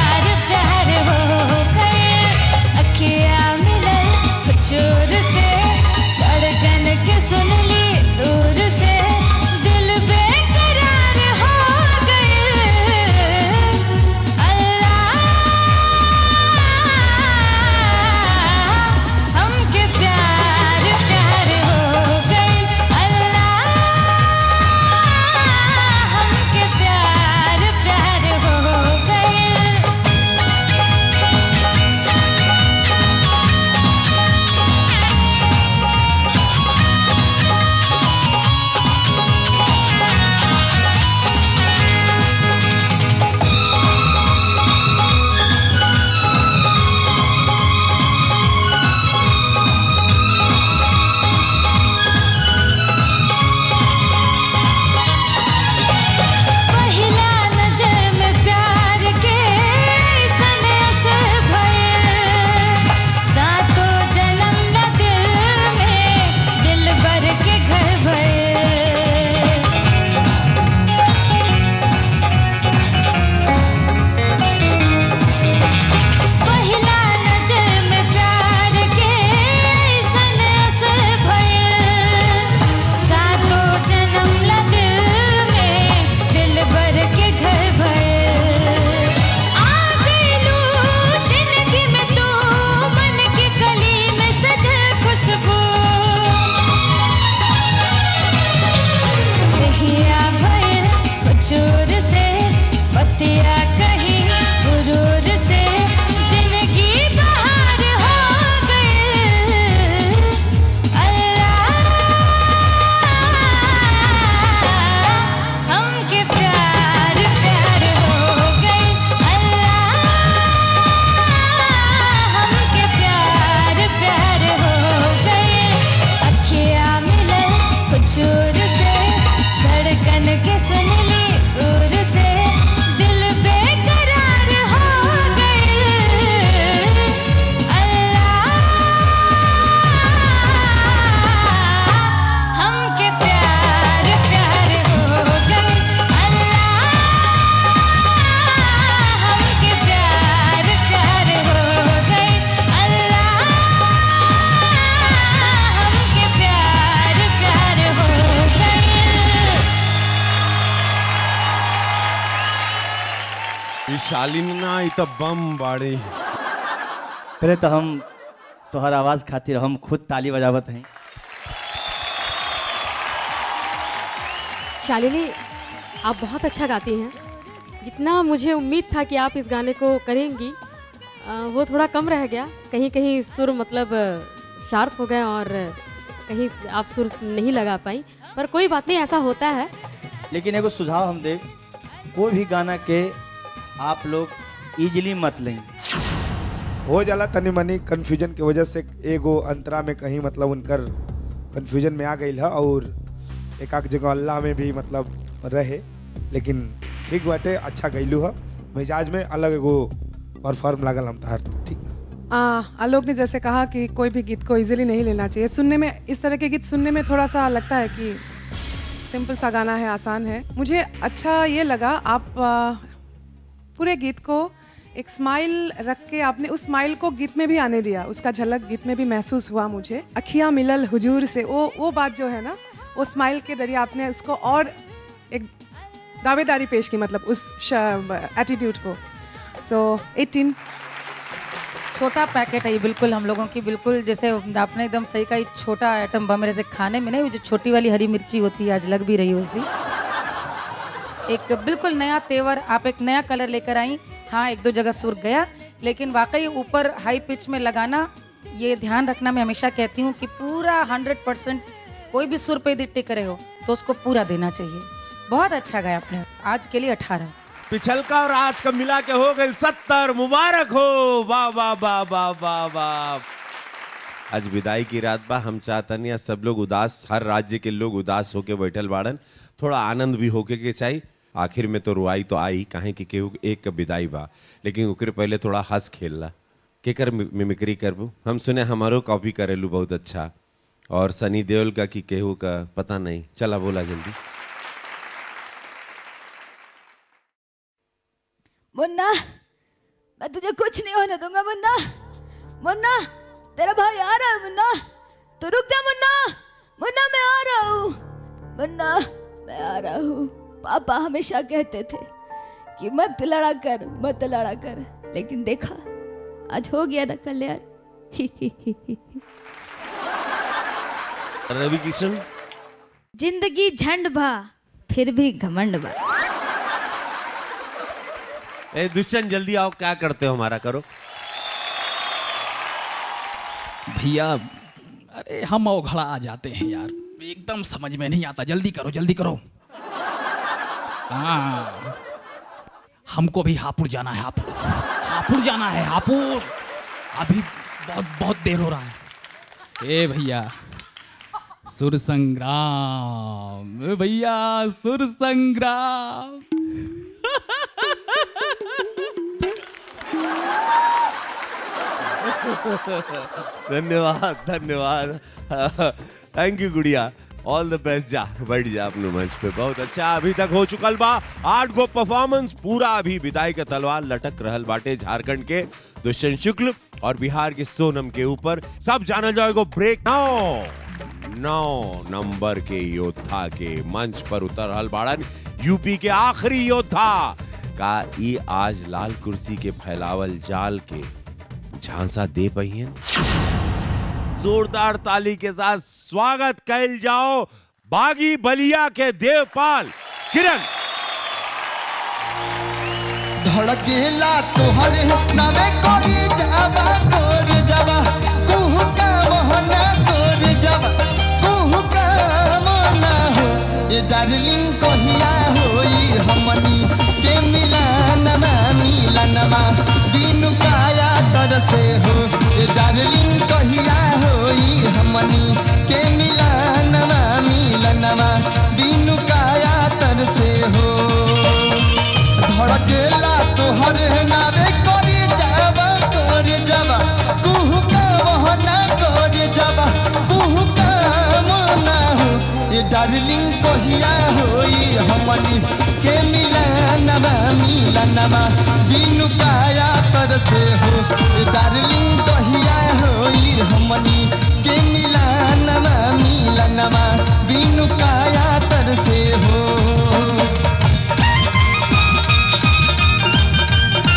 शालिनी ना इ तो बम बाड़ी। पहले तो हम तोहर आवाज़ खातिर हम खुद ताली बजावत हैं। शालिनी, आप बहुत अच्छा गाती हैं। जितना मुझे उम्मीद था कि आप इस गाने को करेंगी आ, वो थोड़ा कम रह गया। कहीं कहीं सुर मतलब शार्प हो गए और कहीं आप सुर नहीं लगा पाई, पर कोई बात नहीं, ऐसा होता है। लेकिन एगो सुझाव हम दे, कोई भी गाना के आप लोग इजीली मत लें। हो जाला तनी मनी कन्फ्यूजन की वजह से एगो अंतरा में कहीं मतलब उनकर कन्फ्यूजन में आ गई है और एक आक जगह अल्लाह में भी मतलब रहे, लेकिन ठीक बाटे, अच्छा गईलू है। मिजाज में अलग एगो परफॉर्म लागल हम तार। ठीक आलोक ने जैसे कहा कि कोई भी गीत को इजीली नहीं लेना चाहिए। सुनने में इस तरह के गीत सुनने में थोड़ा सा लगता है कि सिंपल सा गाना है, आसान है। मुझे अच्छा ये लगा आप आ, पूरे गीत को एक स्माइल रख के आपने उस स्माइल को गीत में भी आने दिया, उसका झलक गीत में भी महसूस हुआ मुझे। अखियाँ मिलल हुजूर से, वो वो बात जो है ना, वो स्माइल के जरिए आपने उसको और एक दावेदारी पेश की, मतलब उस एटीट्यूड को। सो एटीन छोटा पैकेट है ये, बिल्कुल हम लोगों की, बिल्कुल जैसे आपने एकदम सही कहा, छोटा आइटम बा मेरे से खाने में नहीं, वो जो छोटी वाली हरी मिर्ची होती है आज लग भी रही हो उसी। एक बिल्कुल नया तेवर, आप एक नया कलर लेकर आई। हाँ, एक दो जगह सुर गया, लेकिन वाकई ऊपर हाई पिच में लगाना, ये ध्यान रखना। मैं हमेशा कहती हूँ कि पूरा हंड्रेड परसेंट कोई भी सुर पे यदि टिक रहे हो तो उसको पूरा देना चाहिए। बहुत अच्छा गाया आपने, आज के लिए अठारह। पिछल का और आज का मिला के हो गए सत्तर। मुबारक हो, वाह वाह वाह वाह वाह वाह। आज विदाई की रात बा, हम चाहतन या सब लोग उदास, हर राज्य के लोग उदास होके बैठल बाड़न, थोड़ा आनंद भी होके के चाहिए। आखिर में तो रुआई तो आई, काहे कि केहू एक का विदाई बा, लेकिन ओकरे पहले थोड़ा हंस खेलला। के कर मिमिक्री करबू? हम सुने हमारो कॉपी करेलू बहुत अच्छा, और सनी देओल का कि केहू का पता नहीं। चला बोला जल्दी। मुन्ना, मैं तुझे कुछ नहीं होने दूंगा मुन्ना। मुन्ना, तेरा भाई आ रहा है मुन्ना, तो रुक जा मुन्ना। मुन्ना, मैं आ रहा हूँ। मुन्ना, मैं आ रहा हूँ। पापा हमेशा कहते थे कि मत लड़ा कर, मत लड़ा कर, लेकिन देखा आज हो गया ना कल्याण। रवि किशन, जिंदगी झंड भा फिर भी घमंड बा। ए दुष्यंत जल्दी आओ, क्या करते हो हमारा करो। भैया अरे हम अवघड़ा आ जाते हैं यार, एकदम समझ में नहीं आता। जल्दी करो जल्दी करो। हाँ, हमको भी हापुड़ जाना है। हापुड़ हापुड़ जाना है, हापुड़। अभी बहुत बहुत देर हो रहा है। ए भैया, सुर संग्राम, ए भैया सुर संग्राम। धन्यवाद धन्यवाद, thank you Gudiya, all the best. जा बैठ जा अपने मंच पे। बहुत अच्छा अभी तक हो चुकल बा आठ गो परफॉर्मेंस पूरा। अभी विदाई का तलवार लटक रहल बाटे झारखंड के दुष्यंत शुक्ल और बिहार के सोनम के ऊपर। सब जाना जाएगा ब्रेक। नौ नौ नंबर के योद्धा के मंच पर उतर रहल बाड़न यूपी के आखिरी योद्धा का ई आज लाल कुर्सी के फैलावल जाल के झांसा दे पहियन। जोरदार ताली के साथ स्वागत कैल जाओ बागी बलिया के देवपाल किरण। धड़केला तोहरे नवे कोरी जाबा कोर जाबा कुहू का मोहना कोर जाबा कुहू का मोना हो ये डार्लिंग कहिया होई हमनी के मिलानमा मिलानमा बिनु काया तरसे हो ये डार्लिंग कहिया होई हमनी के मिलानमा मिलानमा बिनु काया तरसे हो। धड़केला तोहरे नावे कोरी जाबा कोरी जाबा कुहू का मोहना कोरी जाबा कुहू का मोना हो ये डार्लिंग कहिया होई हमनी के मिलानमा मिलानमा बिनु काया तरसे हो ये डार्लिंग कहिया होई हमनी के मिलानमा मिलानमा बिनु काया तरसे हो।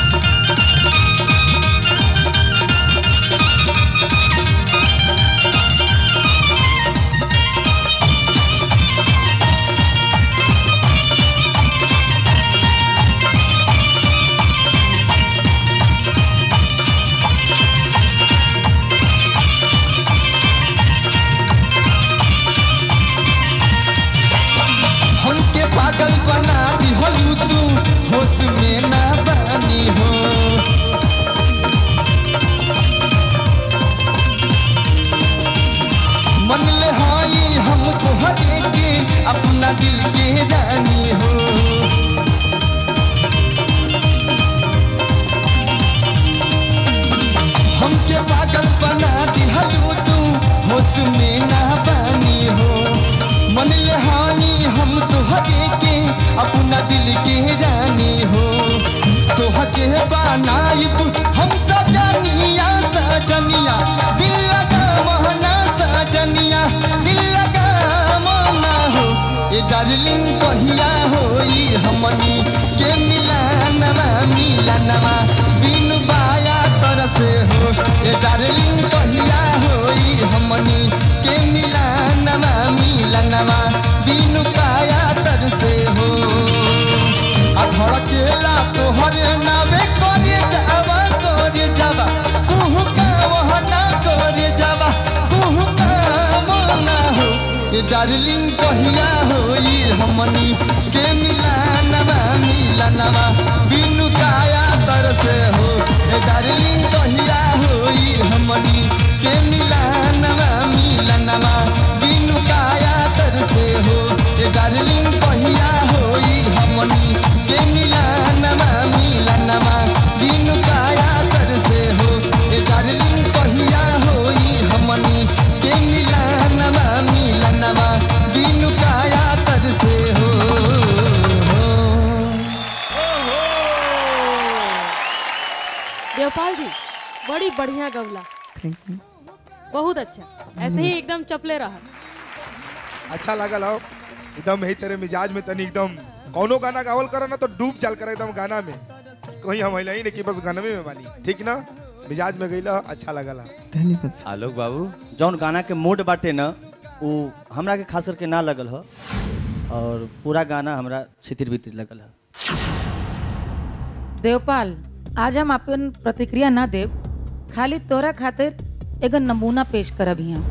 दिल के रानी हो। हमके पागल बना दिहलू तू होश में ना बानी हो। मन ले हानी हम तुहरे के अपना दिल के रानी हो। तुहके बनाइब हम सजनिया सजनिया दिल लगा मोहना सजनिया दिल लगा मोना हो। ए डार्लिंग कहिया होई हमनी के मिलानवा मिलानवा बिनु बाया तरसे हो। ए डार्लिंग कहिया होई हमनी के मिलानवा मिलानवा बिनु बाया तरसे हो। अधड़ केला तोहरे नावे करे जावा करे जावा कुहू का वहना करे जावा कुहू का मोना हो। ए डार्लिंग कहिया होई हमनी के मिलानवा मिलानवा बिनु काया तरसे हो। ए डार्लिंग कहिया होई हमनी के मिलानवा मिलानवा बिनु काया तरसे हो। ए डार्लिंग कहिया होई हमनी के मिलानवा मिलानवा बिनु काया तरसे हो। ए डार्लिंग कहिया होई हमनी के मिलानवा मिलानवा बिनु काया तरसे हो। देवपाल जी बड़ी बढ़िया गवला, बहुत अच्छा, ऐसे ही एकदम चपले रहा। अच्छा लगल हो एकदम यही तेरे मिजाज में तनी एकदम कौनो गाना गावल करो ना तो डूब चल कर एकदम गाना में कहीं हम ही नहीं कि बस गाने में बानी ठीक ना मिजाज में गईला अच्छा लगला। आलोक बाबू जौन गाना के मूड बाटे ना वो हमरा के खास करके ना लगल हो और पूरा गाना हमरा छितिर बितिर लगल है। देवपाल आज हम अपन प्रतिक्रिया ना देव, खाली तोरा खातिर एगो नमूना पेश करब यहाँ।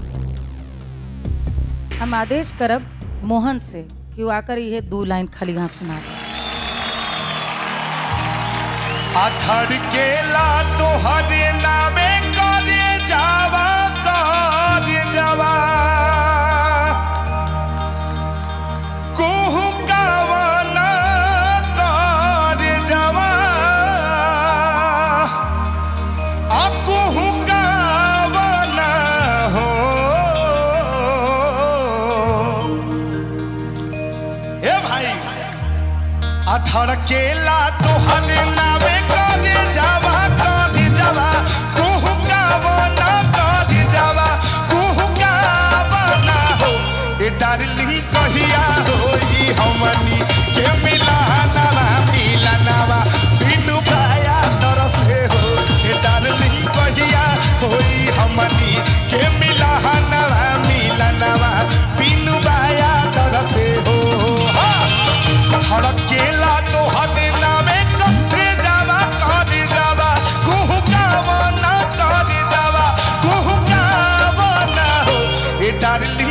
हम आदेश करब मोहन से कि वो आकर ये दो लाइन खाली यहाँ सुना दे। अधड़ केला तोहरे नामे करे जावा करे जावा कुहू कावना करे जावा आ कुहू कावना हो। ए भाई अधड़ केला तोहरे नामे करे जावा करे जावा कुहू कावना करे जावा कुहू कावना हो। ए डार्लिंग कहिया होई हमनी के मिलानवा मिलानवा बिनु पाया तरसे हो। ए डार्लिंग कहिया होई हमनी के मिलानवा मिलानवा बिनु पाया तरसे हो। धड़केला तोहरे नामे करे जावा करे जावा कुहू कावना करे जावा कुहू कावना हो। ए डार्लिंग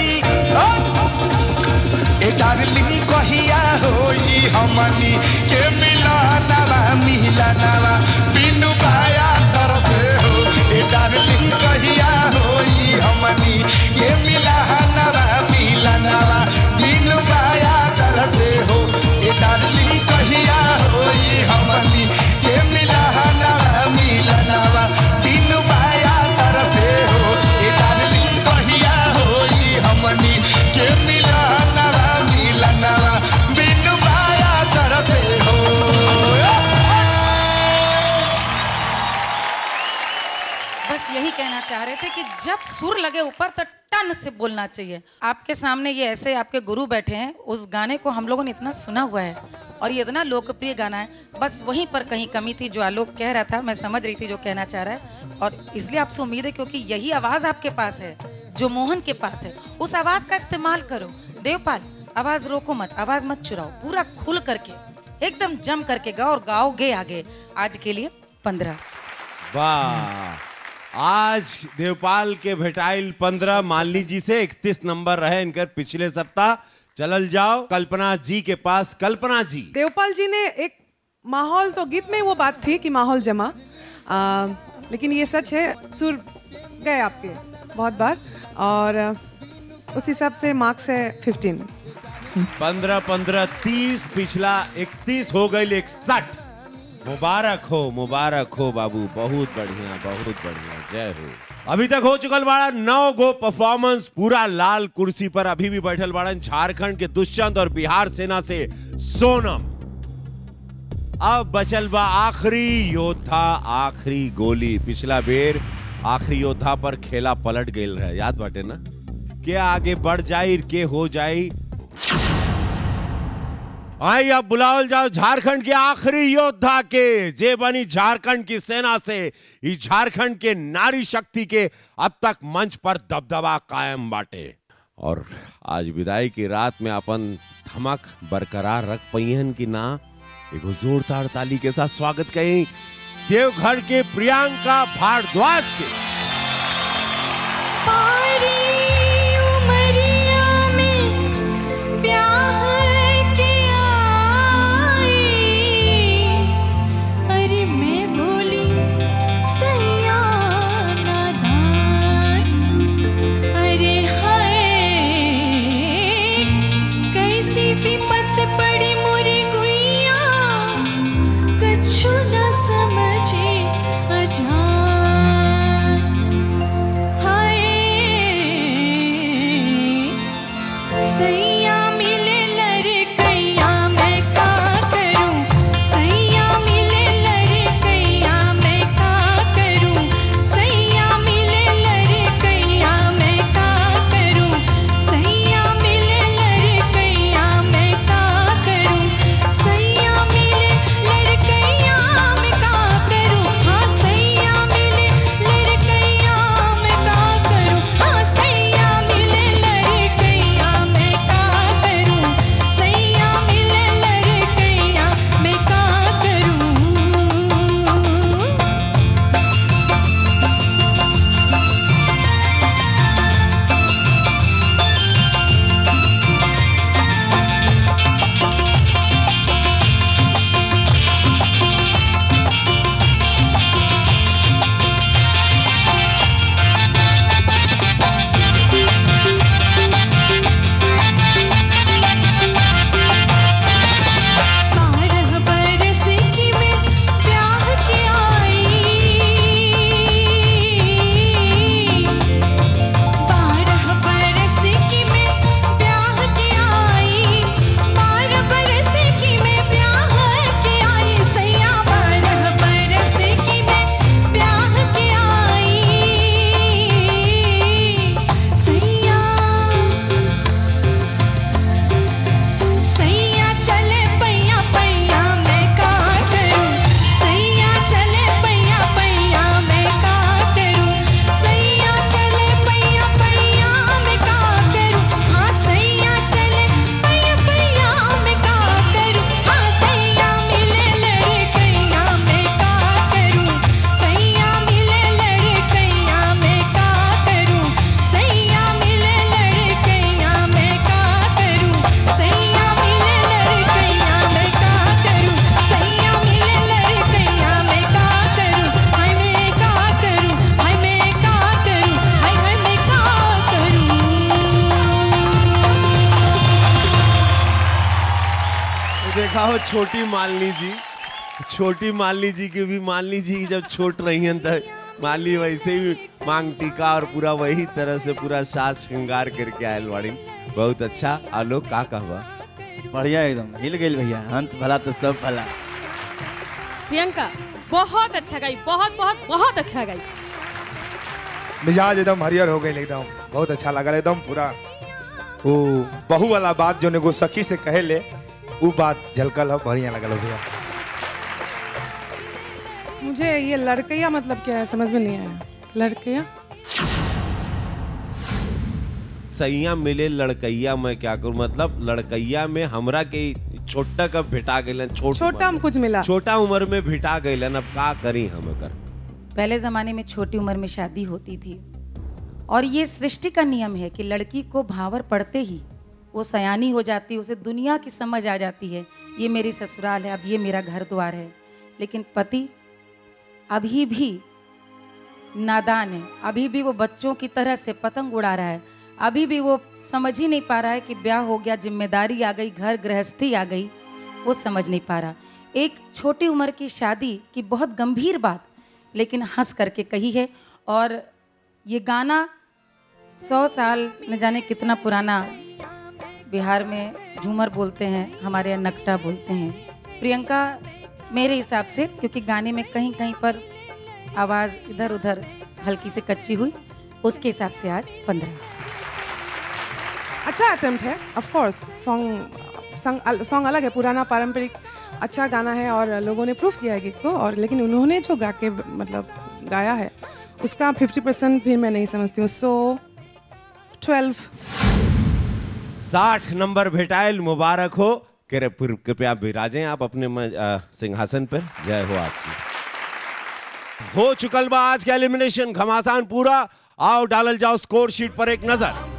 ए डार्लिंग कहिया होई हमनी के मिलानवा मिलानवा बिनु पाया तरसे हो। ए डार्लिंग कहिया होई हमनी के मिलानवा मिलानवा बिनु पाया तरसे हो। ए डार्लिंग कहिया होई हमनी के मिलानवा मिलानवा बिनु पाया तरसे हो। ए डार्लिंग कहिया होई हमनी के मिलानवा मिलानवा बिनु पाया तरसे हो। बस यही कहना चाह रहे थे कि जब सुर लगे ऊपर तो टन से बोलना चाहिए। आपके सामने ये ऐसे आपके गुरु बैठे हैं, उस गाने को हम लोगों ने इतना सुना हुआ है और ये इतना लोकप्रिय गाना है, बस वहीं पर कहीं कमी थी जो आलोक कह रहा था। मैं समझ रही थी जो कहना चाह रहा है और इसलिए आपसे उम्मीद है क्योंकि यही आवाज़ आपके पास है जो मोहन के पास है, उस आवाज़ का इस्तेमाल करो। देवपाल आवाज़ रोको मत, आवाज़ मत चुराओ, पूरा खुल करके एकदम जम करके गाओ और गाओगे आगे। आज के लिए पंद्रह। वाह, आज देवपाल के भेटाइल पंद्रह, मालिनी जी से इकतीस नंबर रहे इनकर पिछले सप्ताह। चलल जाओ कल्पना जी के पास। कल्पना जी, देवपाल जी ने एक माहौल, तो गीत में वो बात थी कि माहौल जमा, आ, लेकिन ये सच है सुर गए आपके बहुत बार और उस हिसाब से मार्क्स है फिफ्टीन। पंद्रह पंद्रह तीस, पिछला इकतीस हो गई इकसठ। मुबारक हो, मुबारक हो बाबू, बहुत बढ़िया, बहुत बढ़िया, जय हो। अभी तक हो चुकल बाड़ा नौ गो परफॉर्मेंस, पूरा लाल कुर्सी पर अभी भी बैठल बाड़न झारखंड के दुष्यंत और बिहार सेना से सोनम। अब बचल बा आखिरी योद्धा, आखिरी गोली। पिछला बेर आखिरी योद्धा पर खेला पलट गईल रहे, याद बाटे ना? के आगे बढ़ जाई, के हो जाई। आई अब बुलावल जाओ झारखंड के आखिरी योद्धा के, जे बनी झारखंड की सेना से इस झारखंड के नारी शक्ति के अब तक मंच पर दबदबा कायम बाटे। और आज विदाई की रात में अपन धमक बरकरार रख पहियन की ना, एक जोरदार ताली के साथ स्वागत करें देवघर के प्रियंका भारद्वाज के। देखा हो छोटी मालिनी जी, छोटी मालिनी जी की भी मालिनी जी जब छोट रही हैं तो मालिनी वैसे ही मांग टीका और पूरा वही तरह से पूरा साज श्रृंगार करके आयल बाड़ी। बहुत अच्छा। आलोक का कहवा? बढ़िया, एकदम हिल गई भैया, अंत भला तो सब भला। प्रियंका बहुत अच्छा गाई, बहुत बहुत बहुत अच्छा गाई। मिजाज एकदम हरियर हो गई, एकदम बहुत अच्छा लगा, एकदम पूरा वो बहू वाला बात जो ने गो सखी से कहे ले वो बात झलकल हो, बढ़िया लगल हो भैया। मुझे ये लड़कैया मतलब क्या है समझ में नहीं आया। लड़कैया सैया मिले लड़कैया, मैं क्या करूं? मतलब लड़कैया में हमरा के छोटा कब भेटा गए, छोट छोटा हम कुछ मिला, छोटा उम्र में भेटा गए, अब का करी हम कर। पहले जमाने में छोटी उम्र में शादी होती थी और ये सृष्टि का नियम है कि लड़की को भावर पड़ते ही वो सयानी हो जाती है, उसे दुनिया की समझ आ जाती है, ये मेरी ससुराल है, अब ये मेरा घर द्वार है। लेकिन पति अभी भी नादान है, अभी भी वो बच्चों की तरह से पतंग उड़ा रहा है। अभी भी वो समझ ही नहीं पा रहा है कि ब्याह हो गया, जिम्मेदारी आ गई, घर गृहस्थी आ गई, वो समझ नहीं पा रहा। एक छोटी उम्र की शादी की बहुत गंभीर बात लेकिन हंस करके कही है। और ये गाना सौ साल न जाने कितना पुराना, बिहार में झूमर बोलते हैं, हमारे यहाँ नकटा बोलते हैं। प्रियंका मेरे हिसाब से, क्योंकि गाने में कहीं कहीं पर आवाज़ इधर उधर हल्की से कच्ची हुई, उसके हिसाब से आज पंद्रह। अच्छा अटेम्प्ट है, of course. Song song song अलग है, पुराना पारंपरिक अच्छा गाना है और लोगों ने प्रूफ किया है गीत को। और लेकिन उन्होंने जो गा के मतलब गाया है उसका फिफ्टी परसेंट भी मैं नहीं समझती हूँ। So twelve. साठ नंबर भेटाइल, मुबारक हो। कृपया विराजें आप अपने सिंहासन पर। जय हो आपकी। हो चुकल बा आज का एलिमिनेशन, घमासान पूरा। आओ डालल जाओ स्कोर शीट पर एक नजर।